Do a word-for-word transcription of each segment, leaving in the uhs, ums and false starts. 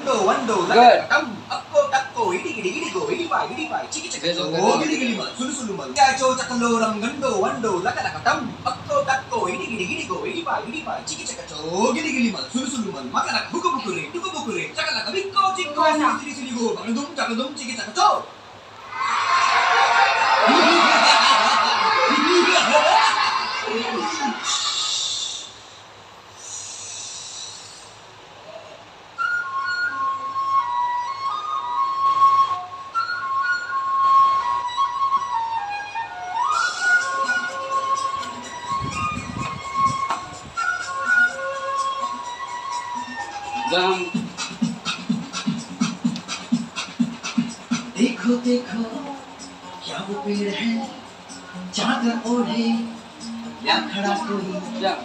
Wando, Good. Tam, Akko, Takko, Idi, Idi, Idi, Go, Idi, Pai, Idi, Pai, Chiki, Chiki, Oh, Gili, Gili, Man, Sulu, Sulu, Man, Yacho, Chakalo, Ram, Gando, Wando, Laka, Laka, Tam, Akko, Takko, Idi, Idi, Idi, Go, Idi, Pai, Idi, Pai, Chiki, Chiki, Oh, Gili, Gili, Man, Sulu, Sulu, Man, Maka, Laka, Buku, Bukure, Tuku, Bukure, Chaka, Laka, Biko, Chiko, Sili, Sili, Go, Bakadum, Chakadum, Chiki, Chaka, Cho. Jump. देखो देखो क्या वो पेड़ है चादर ओढ़े या खड़ा कोई Jump.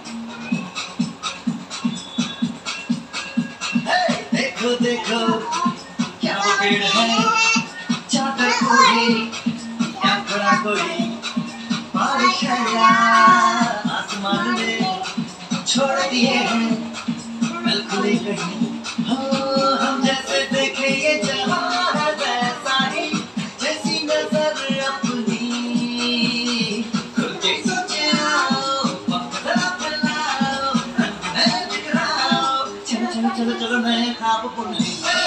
हे देखो देखो क्या वो पेड़ है चादर ओढ़े या खड़ा कोई बारिश आया आसमान में छोड़ दिए हैं कल खुले कहीं हो हम जैसे देखे ये जहां है वैसा ही जैसी नजर अपनी खुल के सोचे आओ पकड़ा फैलाओ नए बिखराओ चलो चलो चलो चलो नए ख्वाब बुने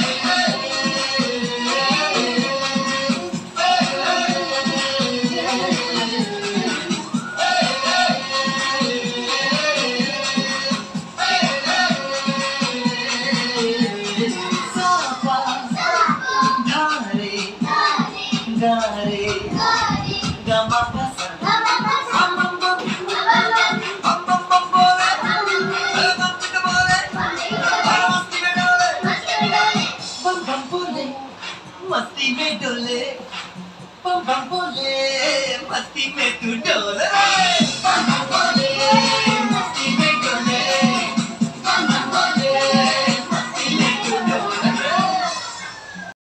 Gare, gama pasa, bam bam bam, bam bam bam bole, bam bam chika bole, masti mein dole, bam bam bole, masti mein dole, bam bam bole, masti mein tu dole.